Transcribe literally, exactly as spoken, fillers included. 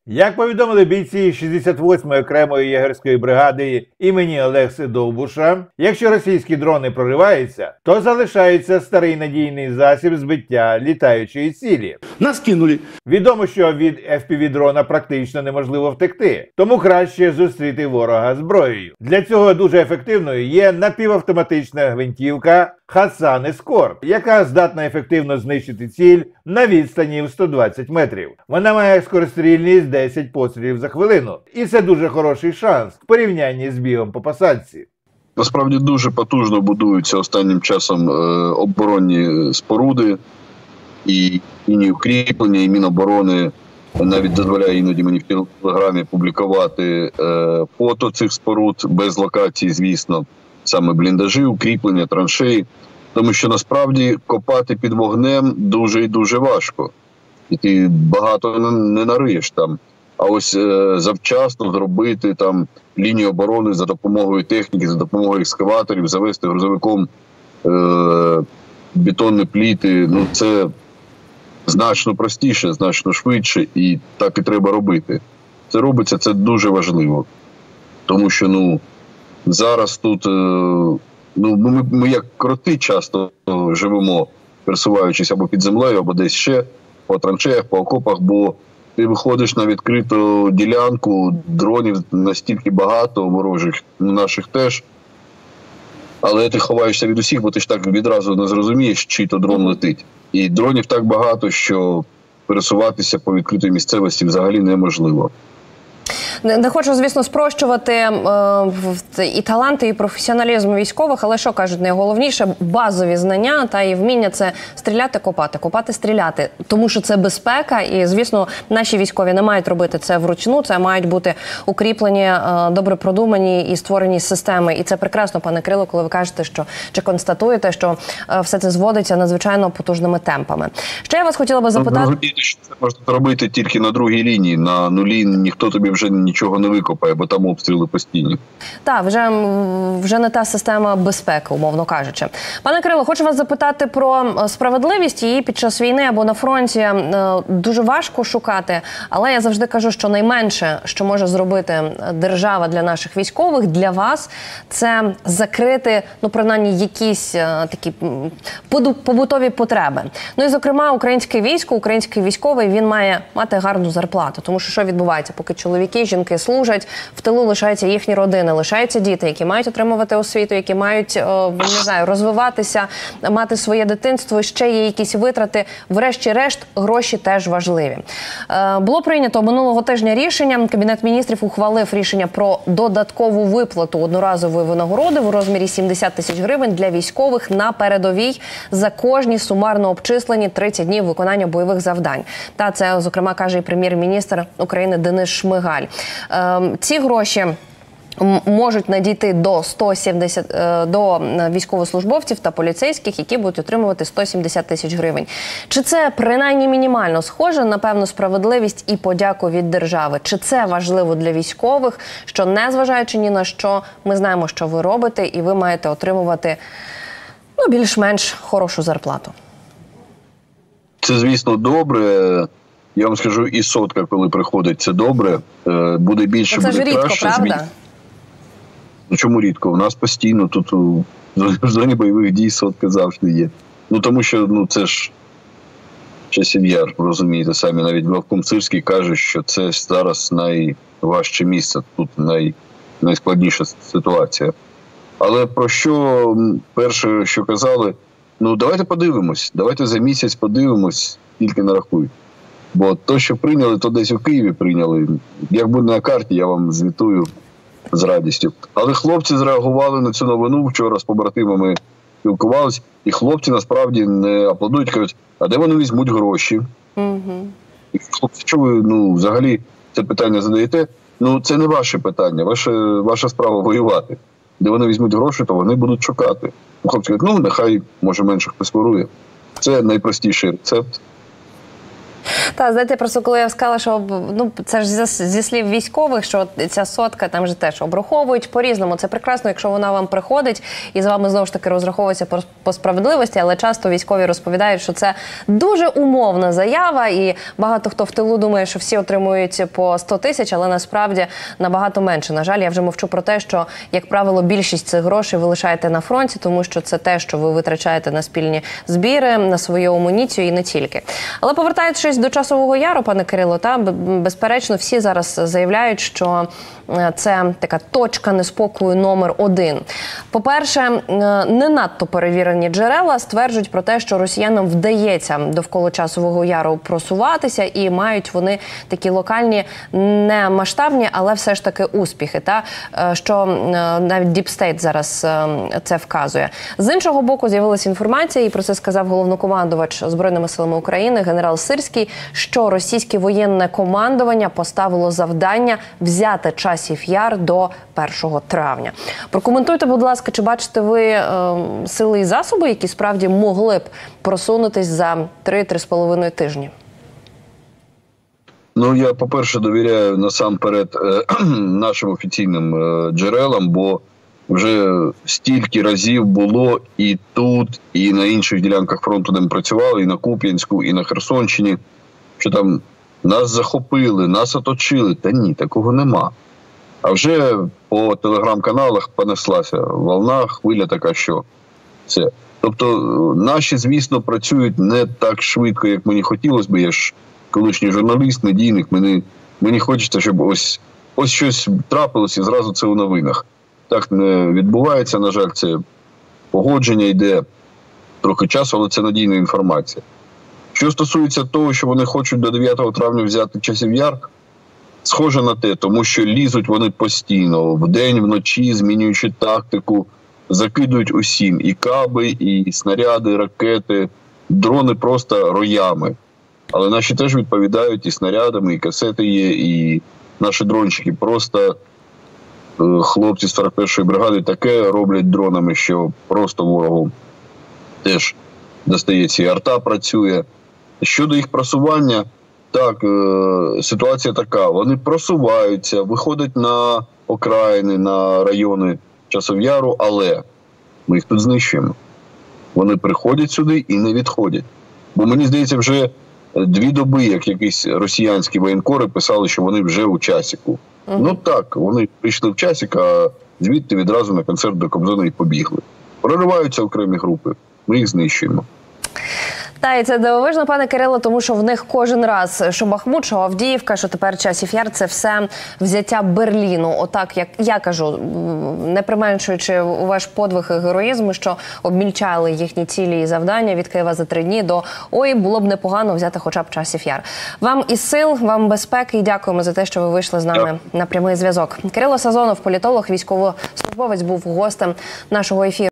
Як повідомили бійці шістдесят восьмої окремої єгерської бригади імені Олекси Довбуша, якщо російські дрони прориваються, то залишається старий надійний засіб збиття літаючої цілі. Нас кинули. Відомо, що від еф пі ві-дрона практично неможливо втекти, тому краще зустріти ворога зброєю. Для цього дуже ефективною є напівавтоматична гвинтівка Хасан Ескорт, яка здатна ефективно знищити ціль на відстані в сто двадцять метрів. Вона має скорострільність десять пострілів за хвилину. І це дуже хороший шанс в порівнянні з бігом по посадці. Насправді дуже потужно будуються останнім часом е, оборонні споруди і лінії укріплення, і Міноборони навіть дозволяє іноді мені в телеграмі публікувати е, фото цих споруд, без локації, звісно, саме бліндажі, укріплення, траншеї. Тому що насправді копати під вогнем дуже і дуже важко. І ти багато не нариєш там. А ось е, завчасно зробити там лінію оборони за допомогою техніки, за допомогою екскаваторів, завести грузовиком е, бетонні пліти, ну це значно простіше, значно швидше, і так і треба робити. Це робиться, це дуже важливо. Тому що, ну, зараз тут, е, ну, ми, ми як кроти часто живемо, пересуваючись або під землею, або десь ще, по траншеях, по окопах, бо ти виходиш на відкриту ділянку, дронів настільки багато, ворожих, наших теж, але ти ховаєшся від усіх, бо ти ж так відразу не зрозумієш, чий то дрон летить. І дронів так багато, що пересуватися по відкритій місцевості взагалі неможливо. Не хочу, звісно, спрощувати е, і таланти, і професіоналізм військових, але що кажуть, найголовніше – базові знання та і вміння – це стріляти, копати, копати, стріляти. Тому що це безпека, і, звісно, наші військові не мають робити це вручну, це мають бути укріплені, е, добре продумані і створені системи. І це прекрасно, пане Кирило, коли ви кажете, що, чи констатуєте, що е, все це зводиться надзвичайно потужними темпами. Ще я вас хотіла би запитати… Розумієте, що це можна робити тільки на другій лінії, на нулі ніхто тобі вже нічого не викопає, бо там обстріли постійні. Так, вже, вже не та система безпеки, умовно кажучи. Пане Кирило, хочу вас запитати про справедливість. Її під час війни або на фронті дуже важко шукати, але я завжди кажу, що найменше, що може зробити держава для наших військових, для вас, це закрити, ну, принаймні, якісь такі побутові потреби. Ну і, зокрема, українське військо, український військовий, він має мати гарну зарплату. Тому що що відбувається? Поки чоловіки, жінки служать, в тилу лишаються їхні родини, лишаються діти, які мають отримувати освіту, які мають, не знаю, розвиватися, мати своє дитинство, ще є якісь витрати. Врешті-решт, гроші теж важливі. Було прийнято минулого тижня рішення, Кабінет міністрів ухвалив рішення про додаткову виплату одноразової винагороди в розмірі сімдесят тисяч гривень для військових на передовій за кожні сумарно обчислені тридцять днів виконання бойових завдань. Та це, зокрема, каже і прем'єр-міністр України Денис Шмигаль. Ці гроші можуть надійти до сто сімдесят до військовослужбовців та поліцейських, які будуть отримувати сто сімдесят тисяч гривень. Чи це принаймні мінімально схоже на певну справедливість і подяку від держави? Чи це важливо для військових, що, незважаючи ні на що, ми знаємо, що ви робите, і ви маєте отримувати, ну, більш-менш хорошу зарплату? Це, звісно, добре. Я вам скажу, і сотка, коли приходить, це добре. Буде більше, буде краще. Це ж рідко, правда? Ну, чому рідко? У нас постійно тут у зоні бойових дій сотка завжди є. Ну, тому що, ну, це ж часів яр, розумієте, самі навіть главком Сирський каже, що це зараз найважче місце, тут най, найскладніша ситуація. Але про що, перше, що казали, ну, давайте подивимось, давайте за місяць подивимось, тільки нарахують. Бо то, що прийняли, то десь у Києві прийняли. Як буде на карті, я вам звітую з радістю. Але хлопці зреагували на цю новину. Вчора з побратимами спілкувалися. І хлопці насправді не аплодують, кажуть, а де вони візьмуть гроші? Угу. І хлопці, що ви, ну, взагалі це питання задаєте? Ну, це не ваше питання, ваше, ваша справа воювати. Де вони візьмуть гроші, то вони будуть шукати. Хлопці кажуть, ну, нехай, може, менше хтось ворує. Це найпростіший рецепт. Та, знаєте, просто коли я сказала, що ну, це ж зі, зі слів військових, що ця сотка там же теж обраховують по-різному. Це прекрасно, якщо вона вам приходить і з вами знову ж таки розраховується по, по справедливості, але часто військові розповідають, що це дуже умовна заява, і багато хто в тилу думає, що всі отримують по сто тисяч, але насправді набагато менше. На жаль, я вже мовчу про те, що, як правило, більшість цих грошей ви лишаєте на фронті, тому що це те, що ви витрачаєте на спільні збіри, на свою амуніцію і не тільки. Але повертаючись до Часового Яру, пане Кирило, та, безперечно, всі зараз заявляють, що це така точка неспокою номер один. По-перше, не надто перевірені джерела стверджують про те, що росіянам вдається довкола Часового Яру просуватися, і мають вони такі локальні, не масштабні, але все ж таки успіхи, та, що навіть Deep State зараз це вказує. З іншого боку, з'явилася інформація, і про це сказав головнокомандувач Збройними силами України генерал Сирський, що російське воєнне командування поставило завдання взяти Часів Яр до першого травня. Прокоментуйте, будь ласка, чи бачите ви е, сили і засоби, які справді могли б просунутись за три-три з половиною тижні? Ну, я, по-перше, довіряю насамперед е, нашим офіційним е, джерелам, бо вже стільки разів було і тут, і на інших ділянках фронту, де ми працювали, і на Куп'янську, і на Херсонщині, що там нас захопили, нас оточили. Та ні, такого нема. А вже по телеграм-каналах понеслася волна, хвиля така, що це. Тобто наші, звісно, працюють не так швидко, як мені хотілося б. Я ж колишній журналіст, медійник, мені, мені хочеться, щоб ось, ось щось трапилось і зразу це у новинах. Так не відбувається, на жаль, це погодження йде трохи часу, але це надійна інформація. Що стосується того, що вони хочуть до дев'ятого травня взяти Часів Яр, схоже на те, тому що лізуть вони постійно, вдень, вночі, змінюючи тактику, закидують усім і каби, і снаряди, і ракети, дрони просто роями. Але наші теж відповідають і снарядами, і касети є, і наші дрончики просто, хлопці з сорок першої бригади таке роблять дронами, що просто ворогу теж достається. І арта працює. Щодо їх просування, так, ситуація така. Вони просуваються, виходять на окраїни, на райони Часів Яру, але ми їх тут знищуємо. Вони приходять сюди і не відходять. Бо мені здається, вже дві доби, як якісь росіянські воєнкори писали, що вони вже у Часіку. Uh-huh. Ну так, вони прийшли в Часік, а звідти відразу на концерт до Кобзона і побігли. Прориваються окремі групи, ми їх знищуємо. Та, і це дивовижно, пане Кирило, тому що в них кожен раз, що Бахмут, що Авдіївка, що тепер Часів Яр, це все взяття Берліну. Отак, як я кажу, не применшуючи ваш подвиг і героїзм, що обмільчали їхні цілі і завдання від Києва за три дні до «Ой, було б непогано взяти хоча б Часів Яр». Вам із сил, вам безпеки і дякуємо за те, що ви вийшли з нами на прямий зв'язок. Кирило Сазонов, політолог, військовослужбовець, був гостем нашого ефіру.